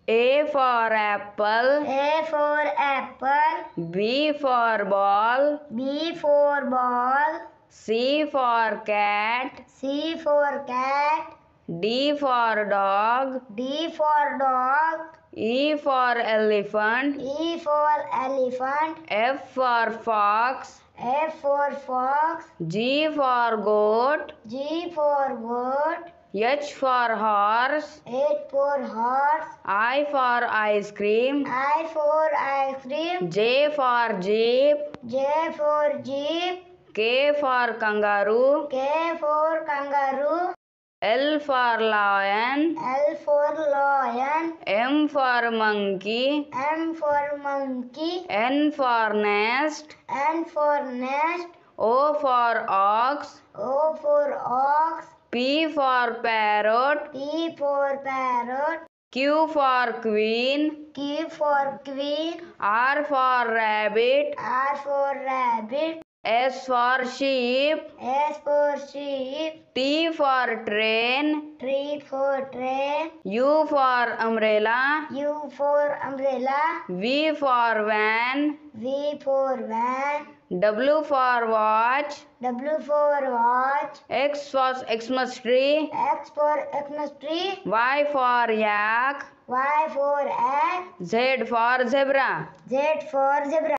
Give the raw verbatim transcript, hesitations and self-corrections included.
A for apple. A for apple. B for ball. B for ball. C for cat. C for cat. D for dog. D for dog. E for elephant. E for elephant. F for fox. F for fox. G for goat. G for goat. H for horse. H for horse. I for ice cream. I for ice cream. J for jeep. J for jeep. K for kangaroo. K for kangaroo. L for lion. L for lion. M for monkey. M for monkey. N for nest. N for nest. O for ox. O for ox. P for parrot. P for parrot. Q for queen. Q for queen. R for rabbit. R for rabbit. S for sheep. S for sheep. T for train. T for train. U for umbrella. U for umbrella. V for van. V for van. W for watch. W for watch. X for Xmas tree. X for Xmas tree. Y for yak. Y for egg. Z for zebra. Z for zebra.